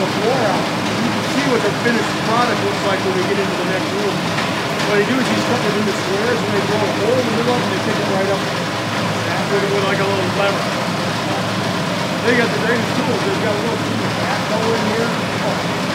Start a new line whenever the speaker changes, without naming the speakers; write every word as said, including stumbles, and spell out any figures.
the floor out. You can see what the finished product looks like when we get into the next room. What they do is these cut it into squares and they blow a hole in the middle and they pick it right up with, with like a little lever. They got the greatest tools. They've got a little backhoe in here. Oh.